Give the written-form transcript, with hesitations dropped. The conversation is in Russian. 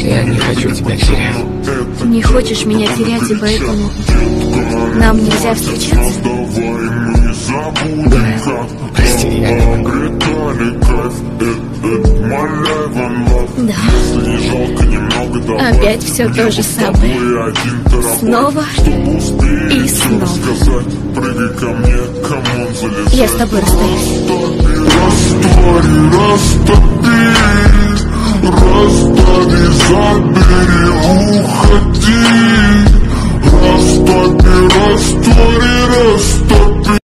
Я не хочу тебя терять. Не хочешь меня терять, и поэтому нам нельзя встречаться? Прости, я не могу. Да. Опять все то же самое. Снова и снова. Я с тобой расстаюсь.